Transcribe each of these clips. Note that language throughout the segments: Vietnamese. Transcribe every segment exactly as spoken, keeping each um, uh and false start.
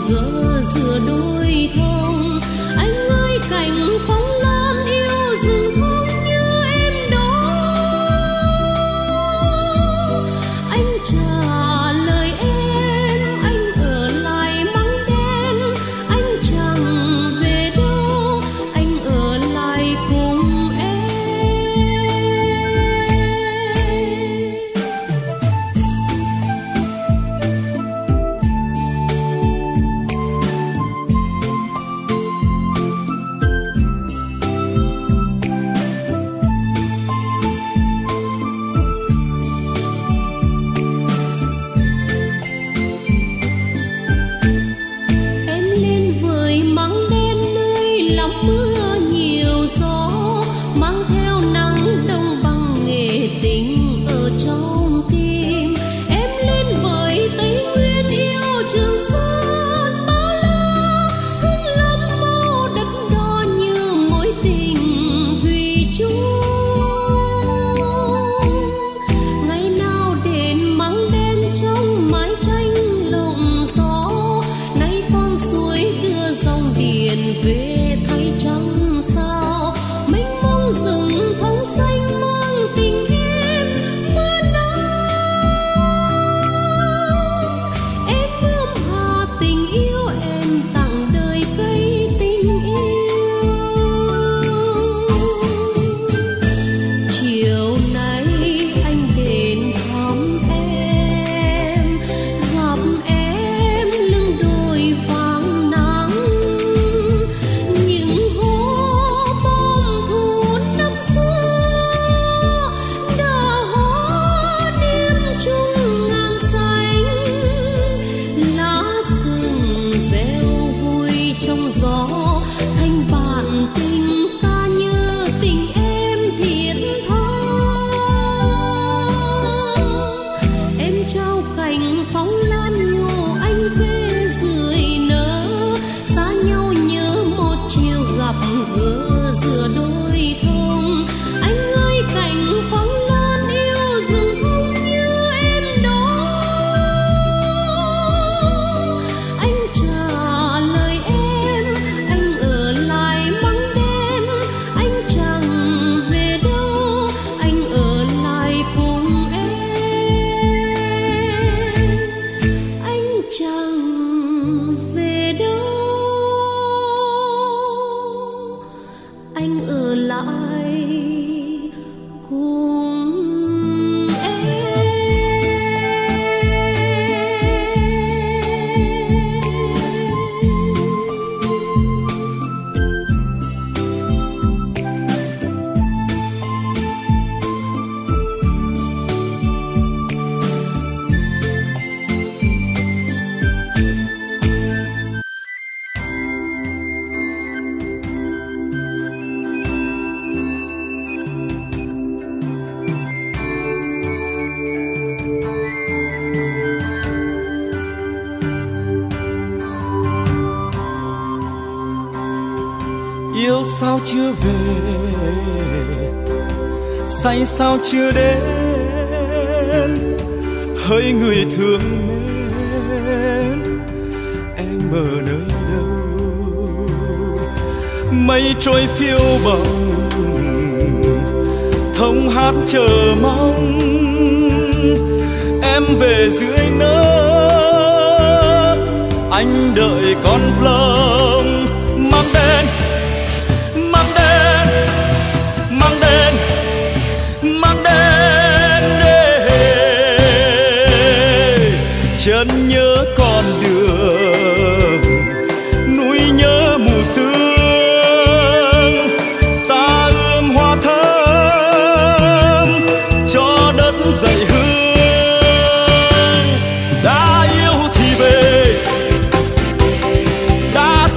gỡ giữa đôi thông. Anh ơi cành phong lan yêu rừng không như em đó. Anh trả lời em, anh ở lại mắng đen. Anh chẳng về đâu, anh ở lại cùng em. Em lên với mắng đen nơi lắm mưa nhiều gió, mang theo nắng đông bằng nghệ tình ở trong tim. Em lên với Tây Nguyên yêu Trường Sơn bao la, thương lắm màu đất đỏ như mối tình thủy chung. Ngày nào đến mắng đen trong mái tranh lộng gió, nay con suối đưa dòng điện về thay trăng sao. Mênh mông rừng thông xanh mang tình em mưa nắng. Em ươm hạ tình yêu, em tặng đời cây tình yêu. Chiều nay anh đến thăm em, gặp em lưng đồi vàng nắng. Những hố bom thu năm xưa đã hóa đêm chung ngàn xanh. Lá rừng reo vui trong gió, thành bản tình ta như tình em thiết tha. Em trao cành phong lan nhô anh về dưới nỡ, xa nhau nhớ một chiều gặp gỡ giữa đôi thông. Anh ơi cành phong lan yêu rừng không như em đó. Anh trả lời em, anh ở lại mắng đen. Anh chẳng về đâu, anh ở lại cùng em. Anh chẳng về đâu, anh ở lại cùng em. Yêu sao chưa về, say sao chưa đến, hỡi người thương mến, em ở nơi đâu? Mây trôi phiêu bồng, thông hát chờ mong, em về dưới nỡ, anh đợi con plong mang đen. Mang đen, mang đen, mang đen để chân nhớ con đường, núi nhớ mù sương. Ta ươm hoa thơm cho đất dậy hương. Đã yêu thì về, đã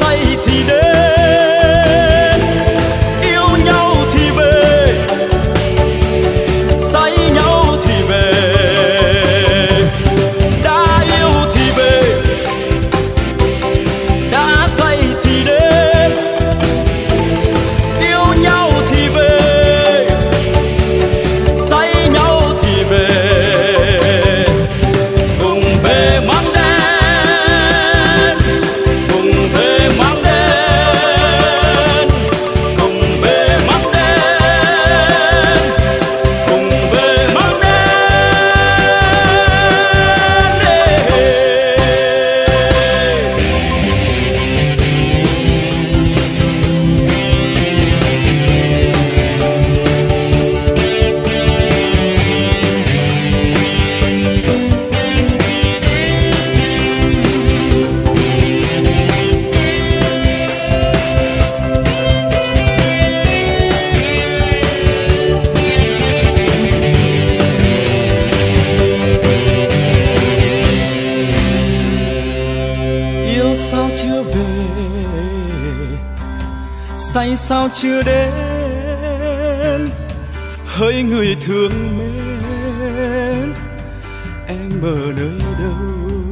sao chưa đến, hỡi người thương mến, em ở nơi đâu?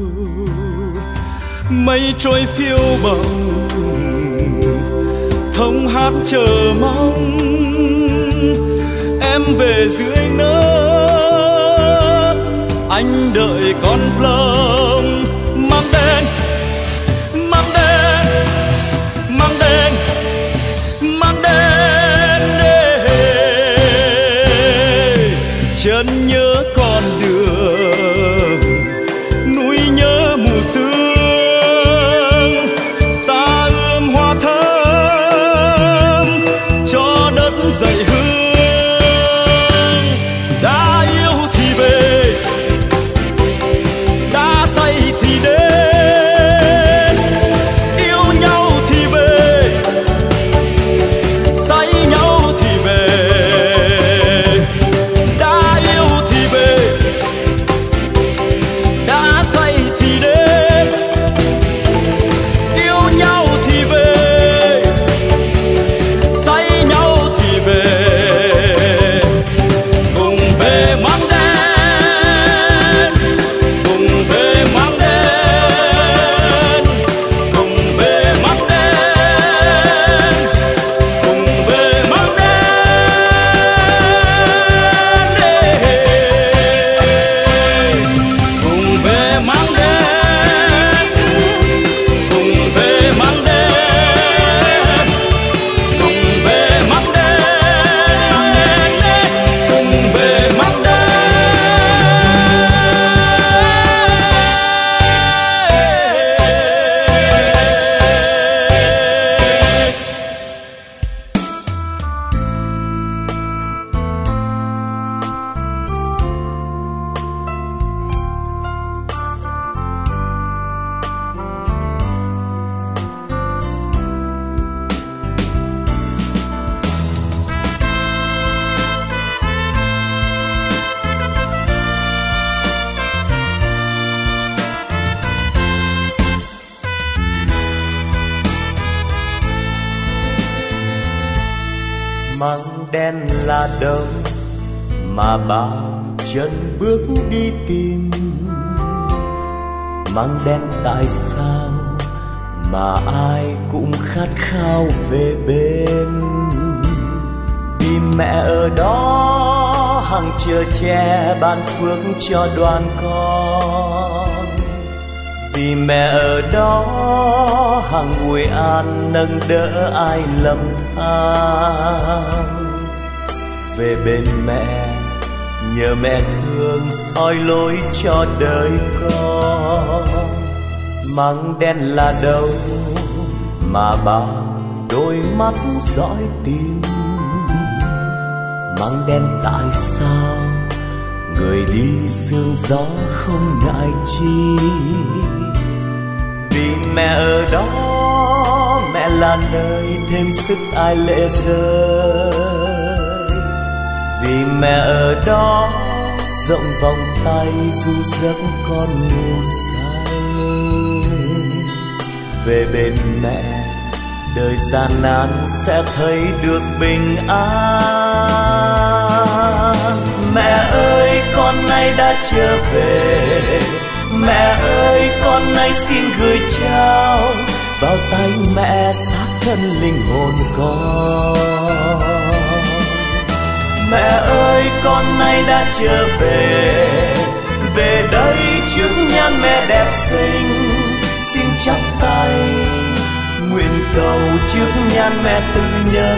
Mây trôi phiêu bồng, thông hát chờ mong em về dưới nắng. Anh đợi con plong mang đến, mang đến, mang đến, mang đến đây. Chân nhớ con đường, núi nhớ mù sương, ta ươm hoa thơm cho đất dậy hương. Đã yêu thì về, đã say thì đến, yêu nhau thì về, say nhau thì về. Đã yêu thì về, đã say thì đến, yêu nhau thì về, say nhau thì về. Cùng về mang đến, cùng về mang đến, cùng về mang đến, cùng về mang đến, cùng về mang đến, cùng về mang đến, cùng về mang đến, cùng về mang đến. Măng đen là đâu mà bao chân bước đi tìm? Măng đen tại sao mà ai cũng khát khao về bên? Vì mẹ ở đó hằng chờ che ban phước cho đoàn con. Vì mẹ ở đó hằng ủi an nâng đỡ ai lầm than. Về bên mẹ nhờ mẹ thương soi lối cho đời con. Măng đen là đâu mà bao đôi mắt dõi tìm? Măng đen tại sao người đi sương gió không ngại chi? Vì mẹ ở đó, mẹ là nơi thêm sức ai lệ rơi. Vì mẹ ở đó rộng vòng tay du giấc con ngủ say. Về bên mẹ đời gian nan sẽ thấy được bình an. Mẹ ơi con nay đã trở về, mẹ ơi con nay xin gửi trao vào tay mẹ xác thân linh hồn con. Mẹ ơi con nay đã trở về, về đây trước nhan mẹ đẹp xinh. Xin chắp tay nguyện cầu trước nhan mẹ tư nhân.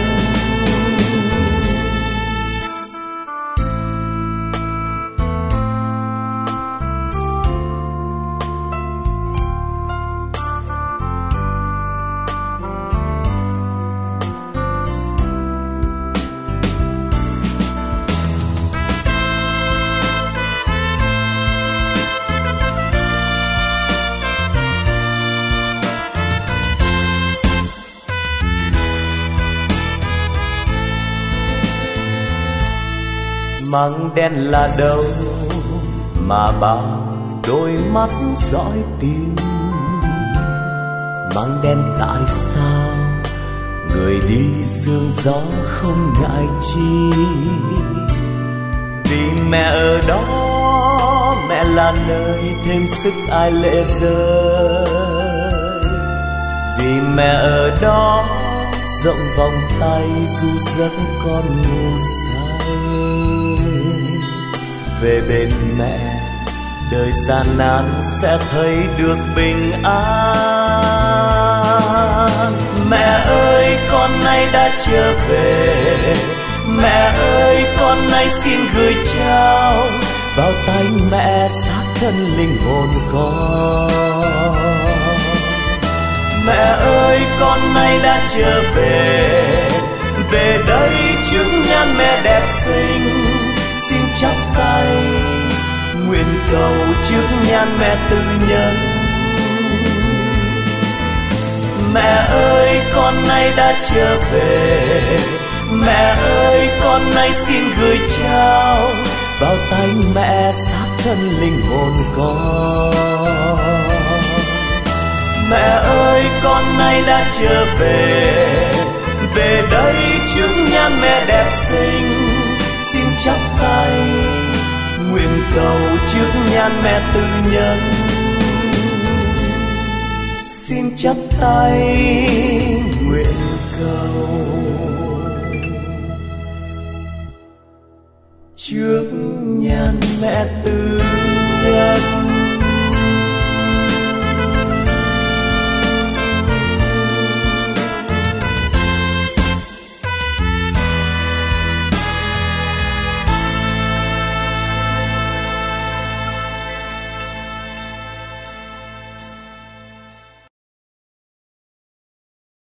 Măng đen là đâu mà bao đôi mắt dõi tìm? Măng đen tại sao người đi sương gió không ngại chi, vì mẹ ở đó, mẹ là nơi thêm sức ai lệ rơi. Vì mẹ ở đó rộng vòng tay ru giấc con ngủ say. Về bên mẹ đời gian nan sẽ thấy được bình an. Mẹ ơi con nay đã trở về, mẹ ơi con nay xin gửi trao vào tay mẹ xác thân linh hồn con. Mẹ ơi con nay đã trở về, về đây trước nhan mẹ đẹp xinh, xin chắp tay nguyện cầu trước nhan mẹ tư nhân. Mẹ ơi con nay đã trở về, mẹ ơi con nay xin gửi trao vào tay mẹ xác thân linh hồn con. Mẹ ơi con nay đã trở về, về đây trước nhan mẹ đẹp xinh, xin chắp tay nguyện cầu trước nhan mẹ tư nhân. Xin chắp tay nguyện cầu trước nhan mẹ tư